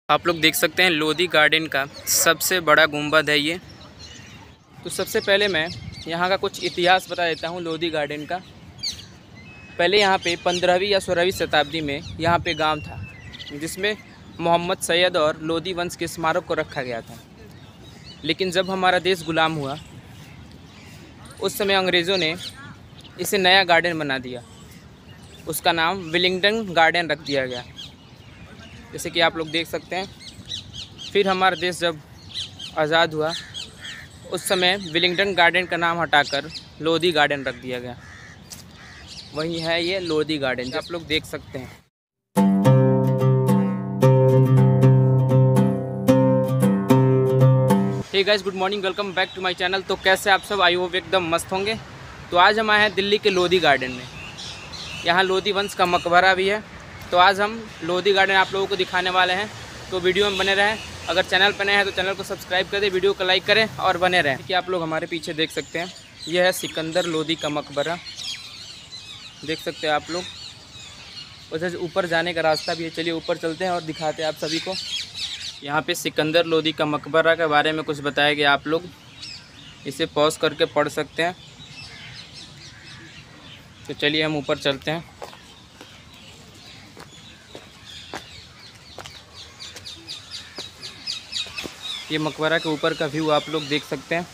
आप लोग देख सकते हैं लोधी गार्डन का सबसे बड़ा गुंबद है ये। तो सबसे पहले मैं यहाँ का कुछ इतिहास बता देता हूँ लोधी गार्डन का। पहले यहाँ पे 15वीं या 16वीं शताब्दी में यहाँ पे गांव था जिसमें मोहम्मद सैयद और लोधी वंश के स्मारक को रखा गया था। लेकिन जब हमारा देश गुलाम हुआ उस समय अंग्रेज़ों ने इसे नया गार्डन बना दिया। उसका नाम विलिंगडन गार्डन रख दिया गया, जैसे कि आप लोग देख सकते हैं। फिर हमारा देश जब आज़ाद हुआ उस समय विलिंगडन गार्डन का नाम हटाकर लोधी गार्डन रख दिया गया। वही है ये लोधी गार्डन जो आप लोग देख सकते हैं। Hey guys, good morning, welcome back to my channel. तो कैसे आप सब, आई होप एकदम मस्त होंगे। तो आज हम आए हैं दिल्ली के लोधी गार्डन में। यहाँ लोधी वंश का मकबरा भी है। तो आज हम लोधी गार्डन आप लोगों को दिखाने वाले हैं, तो वीडियो में बने रहें। अगर चैनल पर नए हैं तो चैनल को सब्सक्राइब कर दें, वीडियो को लाइक करें और बने रहें। कि आप लोग हमारे पीछे देख सकते हैं, यह है सिकंदर लोधी का मकबरा। देख सकते हैं आप लोग। उधर ऊपर जाने का रास्ता भी है। चलिए ऊपर चलते हैं और दिखाते हैं आप सभी को। यहाँ पे सिकंदर लोधी का मकबरा के बारे में कुछ बताया गया। आप लोग इसे पॉज करके पढ़ सकते हैं। तो चलिए हम ऊपर चलते हैं। ये मकबरा के ऊपर का व्यू आप लोग देख सकते हैं।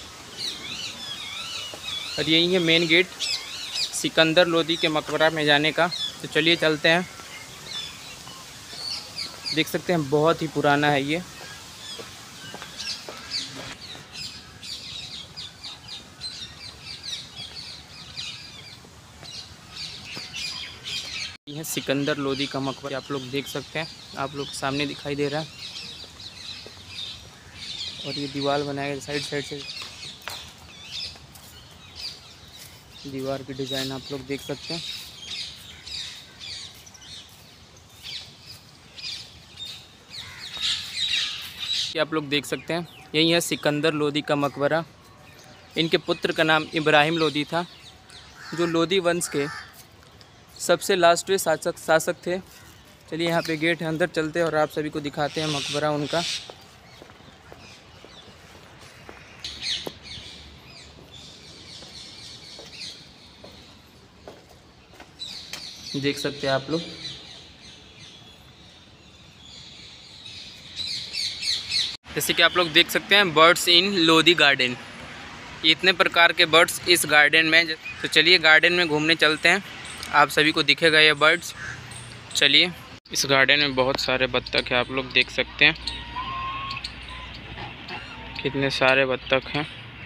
और यही है मेन गेट सिकंदर लोधी के मकबरा में जाने का। तो चलिए चलते हैं। देख सकते हैं बहुत ही पुराना है ये। ये है सिकंदर लोधी का मकबरा, आप लोग देख सकते हैं। आप लोग सामने दिखाई दे रहा है। और ये दीवार बनाया गया साइड से। दीवार की डिज़ाइन आप लोग देख सकते हैं। ये आप लोग देख सकते हैं, यही है सिकंदर लोधी का मकबरा। इनके पुत्र का नाम इब्राहिम लोधी था, जो लोधी वंश के सबसे लास्टवे शासक थे। चलिए यहाँ पे गेट है, अंदर चलते हैं और आप सभी को दिखाते हैं मकबरा उनका। देख सकते हैं आप लोग। जैसे कि आप लोग देख सकते हैं बर्ड्स इन लोधी गार्डन। इतने प्रकार के बर्ड्स इस गार्डन में। तो चलिए गार्डन में घूमने चलते हैं, आप सभी को दिखेगा ये बर्ड्स। चलिए। इस गार्डन में बहुत सारे बत्तख हैं, आप लोग देख सकते हैं कितने सारे बत्तख हैं।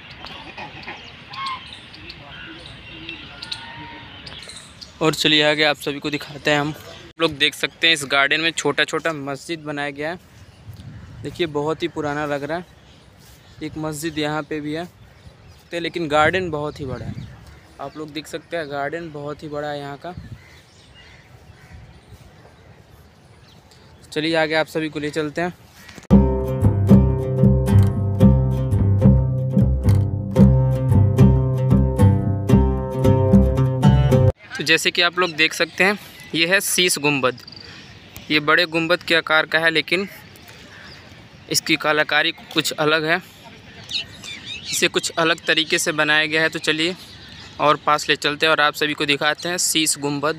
और चलिए आगे आप सभी को दिखाते हैं हम। आप लोग देख सकते हैं इस गार्डन में छोटा छोटा मस्जिद बनाया गया है। देखिए बहुत ही पुराना लग रहा है। एक मस्जिद यहाँ पे भी है, तो लेकिन गार्डन बहुत ही बड़ा है। आप लोग देख सकते हैं गार्डन बहुत ही बड़ा है यहाँ का। चलिए आगे आप सभी को ले चलते हैं। तो जैसे कि आप लोग देख सकते हैं, ये है शीश गुंबद। ये बड़े गुंबद के आकार का है, लेकिन इसकी कलाकारी कुछ अलग है। इसे कुछ अलग तरीके से बनाया गया है। तो चलिए और पास ले चलते हैं और आप सभी को दिखाते हैं शीश गुंबद।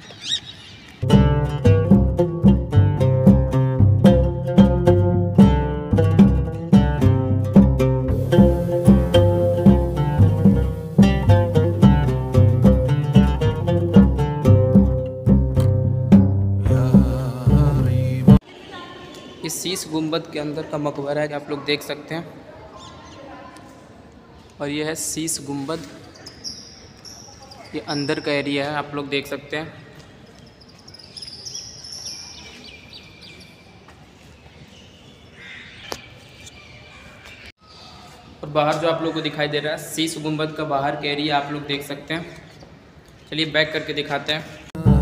इस शीश गुंबद के अंदर का मकबरा है, आप लोग देख सकते हैं। और ये है शीश गुंबद, ये अंदर का एरिया है, आप लोग देख सकते हैं। और बाहर जो आप लोग को दिखाई दे रहा है शीश गुंबद का बाहर का एरिया आप लोग देख सकते हैं। चलिए बैक करके दिखाते हैं।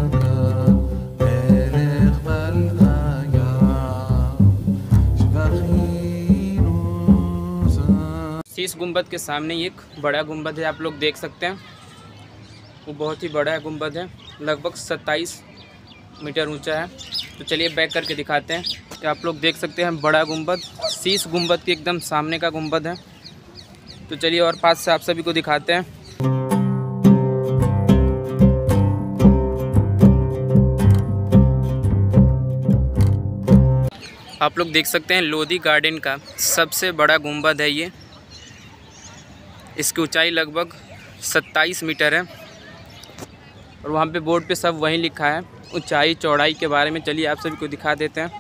शीश गुंबद के सामने एक बड़ा गुंबद है, आप लोग देख सकते हैं। वो बहुत ही बड़ा गुंबद है, लगभग 27 मीटर ऊंचा है। तो चलिए बैक करके दिखाते हैं कि आप लोग देख सकते हैं बड़ा गुंबद, शीश गुंबद के एकदम सामने का गुंबद है। तो चलिए और पास से आप सभी को दिखाते हैं। आप लोग देख सकते हैं लोधी गार्डन का सबसे बड़ा गुंबद है ये। इसकी ऊंचाई लगभग 27 मीटर है और वहाँ पे बोर्ड पे सब वहीं लिखा है ऊंचाई चौड़ाई के बारे में। चलिए आप सभी को दिखा देते हैं।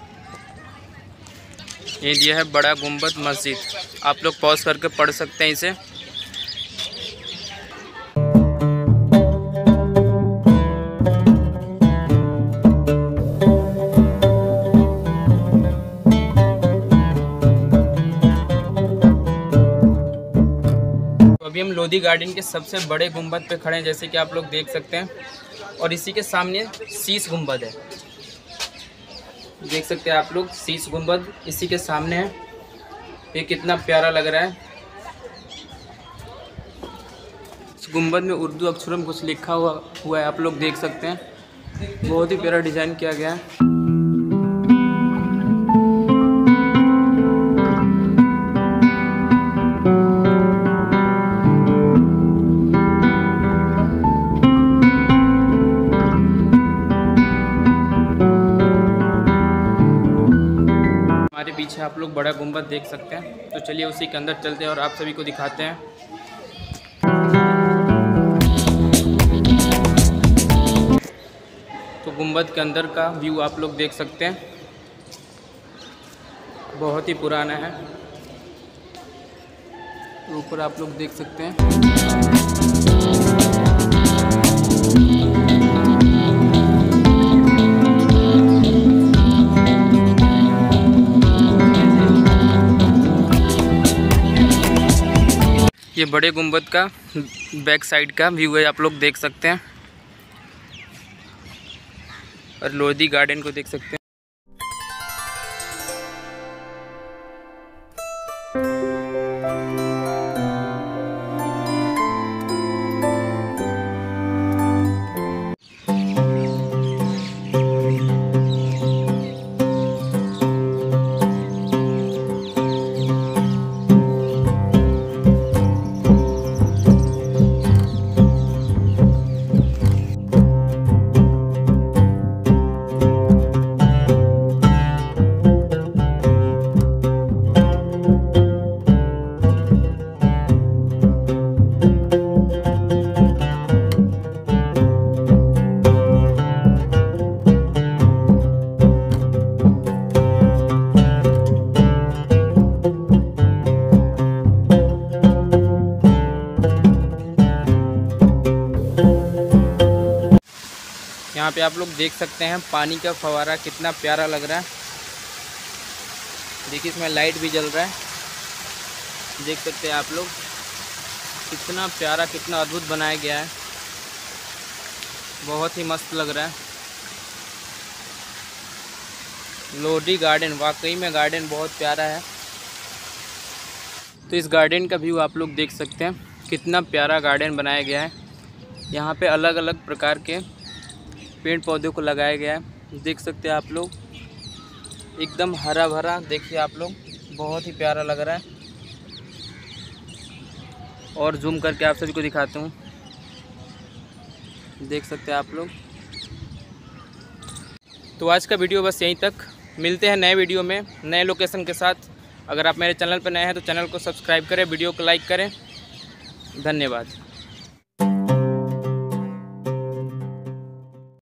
ये दिया है बड़ा गुंबद मस्जिद, आप लोग पॉज करके पढ़ सकते हैं इसे। अभी हम लोधी गार्डन के सबसे बड़े गुंबद पे खड़े हैं, जैसे कि आप लोग देख सकते हैं, और इसी के सामने शीश गुंबद है। देख सकते हैं आप लोग, शीश गुंबद इसी के सामने है। ये कितना प्यारा लग रहा है। इस गुंबद में उर्दू अक्षरों में कुछ लिखा हुआ है, आप लोग देख सकते हैं। बहुत ही प्यारा डिज़ाइन किया गया है। हमारे पीछे आप लोग बड़ा गुंबद देख सकते हैं। तो चलिए उसी के अंदर चलते हैं और आप सभी को दिखाते हैं। तो गुंबद के अंदर का व्यू आप लोग देख सकते हैं, बहुत ही पुराना है। ऊपर आप लोग देख सकते हैं। ये बड़े गुंबद का बैक साइड का व्यू है, आप लोग देख सकते हैं। और लोधी गार्डन को देख सकते हैं। यहाँ पे आप लोग देख सकते हैं पानी का फव्वारा कितना प्यारा लग रहा है। देखिए इसमें लाइट भी जल रहा है, देख सकते हैं आप लोग। कितना प्यारा, कितना अद्भुत बनाया गया है, बहुत ही मस्त लग रहा है। लोधी गार्डन, वाकई में गार्डन बहुत प्यारा है। तो इस गार्डन का व्यू आप लोग देख सकते हैं, कितना प्यारा गार्डन बनाया गया है। यहाँ पे अलग अलग प्रकार के पेड़ पौधों को लगाया गया है, देख सकते हैं आप लोग। एकदम हरा भरा, देखिए आप लोग, बहुत ही प्यारा लग रहा है। और जूम करके आप सभी को दिखाता हूँ, देख सकते हैं आप लोग। तो आज का वीडियो बस यहीं तक। मिलते हैं नए वीडियो में नए लोकेशन के साथ। अगर आप मेरे चैनल पर नए हैं तो चैनल को सब्सक्राइब करें, वीडियो को लाइक करें। धन्यवाद।